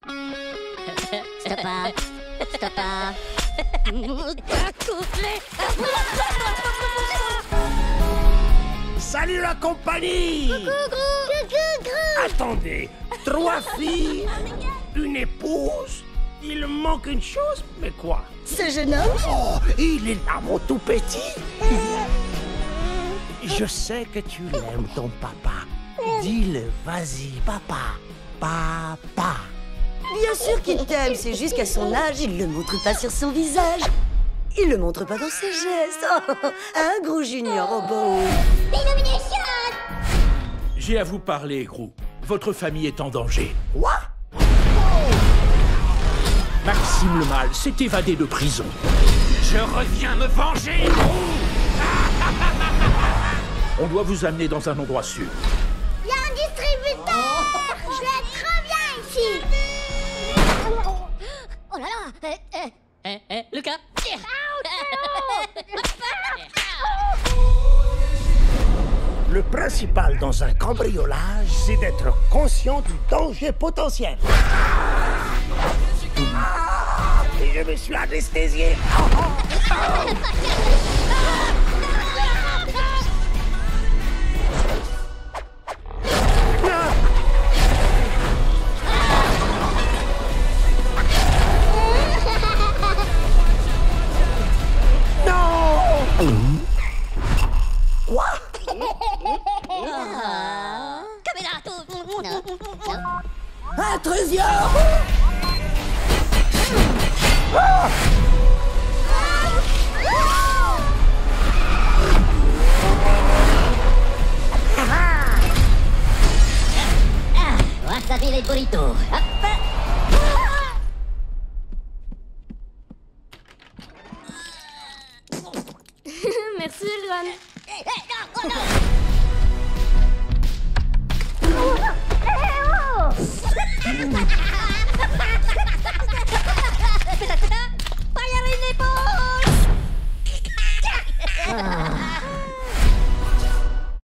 Stoppa. Stoppa. Salut la compagnie! Coucou. Attendez, 3 filles, une épouse, il manque une chose, mais quoi? Ce jeune homme? Oh, il est là, mon tout petit! Je sais que tu l'aimes, ton papa. Dis-le, vas-y, papa. Papa. Bien sûr qu'il t'aime, c'est juste qu'à son âge, il le montre pas sur son visage. Il le montre pas dans ses gestes. Oh, un gros junior au beau. J'ai à vous parler, Grou. Votre famille est en danger. Quoi? Maxime le Mâle s'est évadé de prison. Je reviens me venger, Grou. On doit vous amener dans un endroit sûr. Il y a un distributeur. Je l'aime trop bien ici. Oh là là. Lucas. Le principal dans un cambriolage, c'est d'être conscient du danger potentiel. Et je me suis anesthésié. Quoi? Caméra. Intrusion! Wasabi les burritos. Hop. Merci, Ron. Non, oh non.